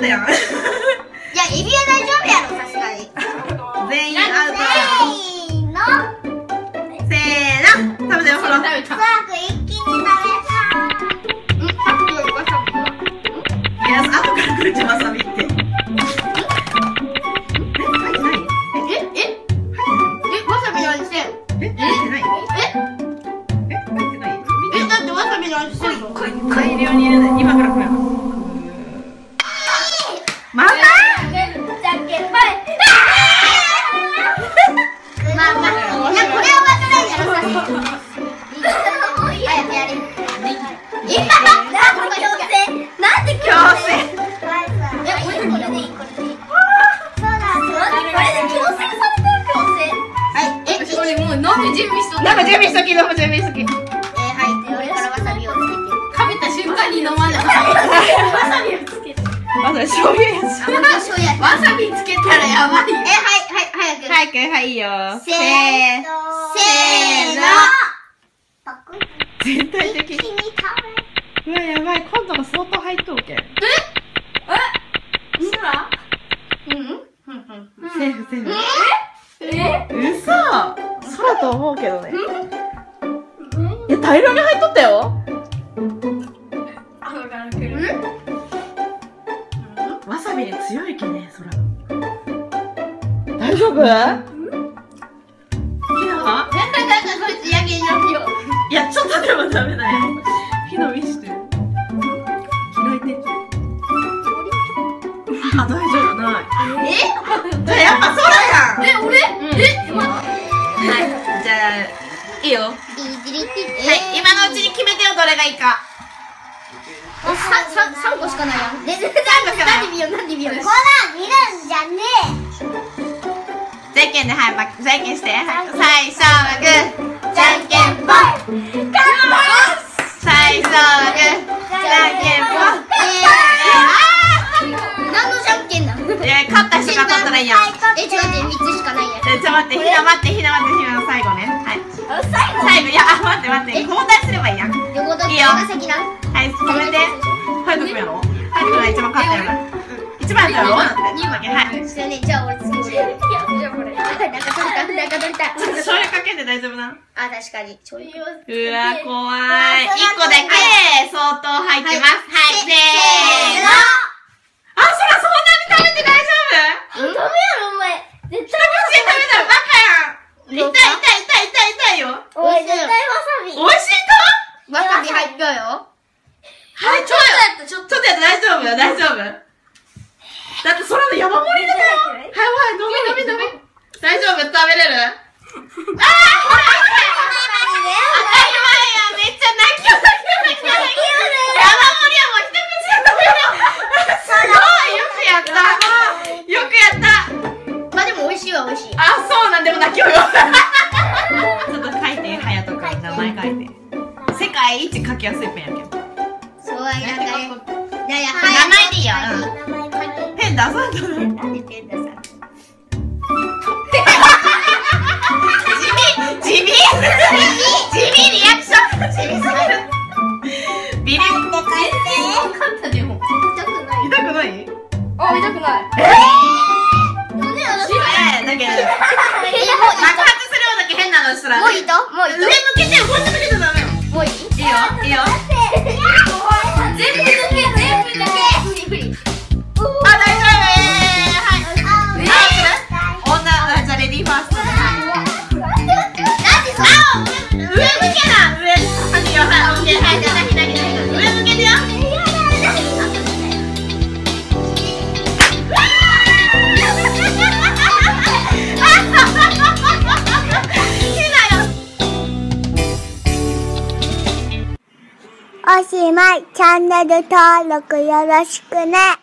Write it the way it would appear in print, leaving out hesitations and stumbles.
ったやん。いや、 エビは大丈夫やろ、さすがに。 全員アウト。せーの。食べてよ、ほら。 早く一気に食べた。 いや、後から来るじゃん、わさびって。入ってない？ わさびの味してん。 入ってない？入ってない？ だってわさびの味してんの。 大量に入れない。今から来る。また？ じゃんけんぽい。まあ、これは分からんやろ、さすがに。早くやれ。今なんで強制？これでいい、これでいい。そうだ、これで強制されてる、強制。はい、 私これもう飲む準備しとった。 なんか準備しとき、飲む準備しとき。 はい、俺からわさびをつけて。 かめた瞬間に飲まない。わさびをつけて。 まず醤油やし。 わさびつけたらやばい。 はい、早く。 早く、はい、いいよ。 せーの。パクッ。 全体的に。 一気に食べ。 うわ、やばい。今度も相当入っとうけん。セーフ、セーフ。嘘。空と思うけどね。いや、大量に入っとったよ。わさびに強いけね、空。大丈夫？ひなは？いや、ちょっとでもダメだよ。ひな見して。開いて。あ、大丈夫ない。じゃあやっぱ空やん。はい、じゃあ、いいよ。はい、今のうちに決めてよ、どれがいいか。 3個しかないやん。何見よう。ほら、見るんじゃねじゃんけんで、はい、じゃんけんして。最初はグー、じゃんけんぽい。最初はグー、じゃんけんぽい。 何のじゃんけんなの？ 勝った人が勝ったらいいやん。 違う、3つしかないやん。 ちょっと待って、ひな待って、ひなの最後ね。はい。最後、いや、待って、交代すればいいやん。いいよ。はい、止めて。早く決めろ。早くが一番勝ったよな。一番やったろ？はい。 じゃあ俺次俺。なんか取れた。 醤油かけて大丈夫なの？ あ、確かに。うわ、 怖い。1個だけ相当入ってます。はい、せーの。あ、そらそんなに食べて大丈夫？ ダメやろ、お前。絶対食べたらバカやん。痛いよ。 おい、絶対わさび。 美味しいと？ わさび入ったよ。 はい、ちょっとやって大丈夫。だって空の山盛りだよ。はい、飲み。大丈夫？食べれる？当たり前や。めっちゃ泣きよ。山盛りはもう一口で食べる。すごい、よくやった。 まあでも美味しいは美味しい。 あ、そうなんでも泣きよよ。ちょっと書いて、はやとか名前書いて。世界一書きやすいペンやけど。 そうやね。名前でいいよ。 ペン出さんとね。 なんでペン出さん？ 地味リアクション。ビリッと書いて。 痛くない？ あ、痛くない。 なんでやろ？ だけど爆発するようだけ変なのしたら。 もういいと？ 上向けてよ、こっち向けてダメよ。 もういい？ いいよ。 全部抜け。フリ。 あ、大丈夫。はい。女、じゃあレディーファースト。上向けな。上。はい、じゃあ左。上向けてよ。 おしまい。チャンネル登録よろしくね。